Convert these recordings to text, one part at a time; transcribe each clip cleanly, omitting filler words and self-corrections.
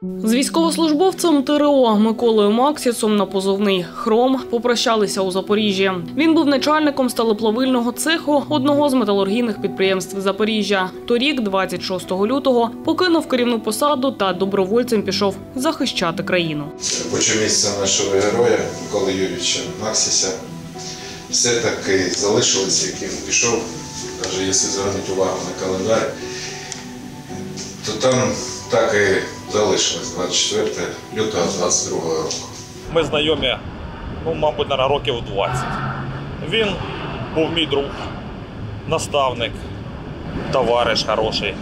З військовослужбовцем ТРО Миколою Максісом на позивний «Хром» попрощалися у Запоріжжі. Він був начальником сталеплавильного цеху одного з металургійних підприємств Запоріжжя. Торік, 26 лютого, покинув керівну посаду та добровольцем пішов захищати країну. Робоче місце нашого героя Миколи Юрійовича Максіса все-таки залишилось, як він пішов. Навіть якщо звернути увагу на календар, то там так і залишилось 24 лютого 22 року. Ми знайомі, мабуть, років 20. Він був мій друг, наставник, товариш хороший.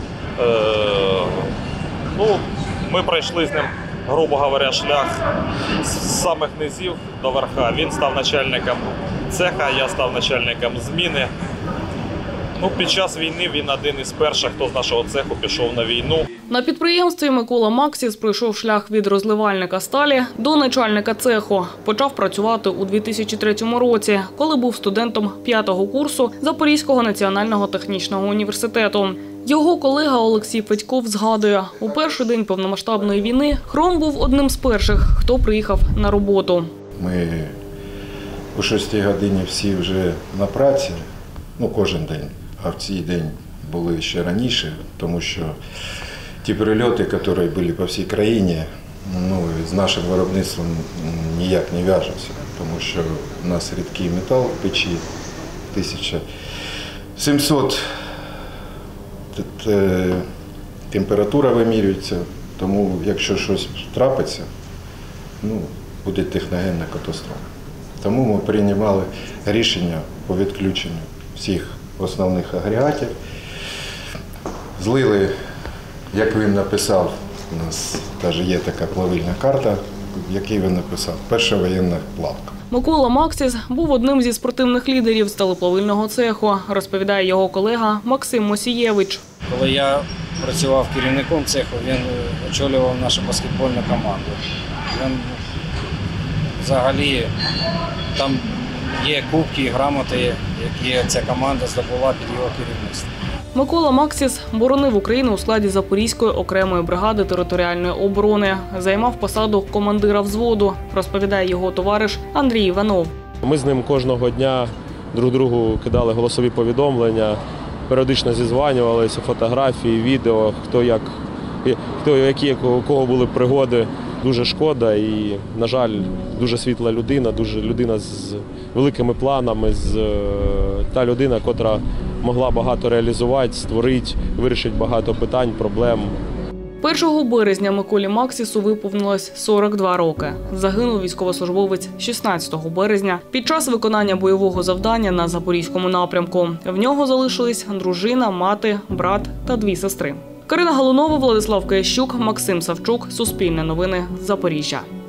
Ми пройшли з ним, грубо говоря, шлях з самих низів до верха. Він став начальником цеха, я став начальником зміни. Під час війни він один із перших, хто з нашого цеху пішов на війну. На підприємстві Микола Максіс пройшов шлях від розливальника сталі до начальника цеху. Почав працювати у 2003 році, коли був студентом 5-го курсу Запорізького національного технічного університету. Його колега Олексій Федьков згадує, у перший день повномасштабної війни «Хром» був одним з перших, хто приїхав на роботу. Ми о 6 годині всі вже на праці, кожен день. А в цей день були ще раніше, тому що ті прильоти, які були по всій країні, з нашим виробництвом ніяк не в'яжуться, тому що у нас рідкий метал в печі, 1700 температура вимірюється, тому якщо щось трапиться, буде техногенна катастрофа. Тому ми приймали рішення по відключенню всіх основних агрегатів. Злили, як він написав, у нас теж є така плавильна карта, в якій він написав, перша воєнна плавка. Микола Максіс був одним зі спортивних лідерів сталеплавильного цеху, розповідає його колега Максим Мосієвич. Коли я працював керівником цеху, він очолював нашу баскетбольну команду. Він взагалі там є кубки і грамоти, які ця команда здобула під його керівництвом. Микола Максіс боронив Україну у складі Запорізької окремої бригади територіальної оборони. Займав посаду командира взводу, розповідає його товариш Андрій Іванов. Ми з ним кожного дня друг другу кидали голосові повідомлення, періодично зізванювалися, фотографії, відео, які у кого були пригоди. Дуже шкода і, на жаль, дуже світла людина, людина з великими планами, та людина, котра могла багато реалізувати, створити, вирішити багато питань, проблем. 1 березня Миколі Максісу виповнилось 42 роки. Загинув військовослужбовець 16 березня під час виконання бойового завдання на Запорізькому напрямку. В нього залишились дружина, мати, брат та 2 сестри. Карина Галунова, Владислав Киящук, Максим Савчук. Суспільне новини. Запоріжжя.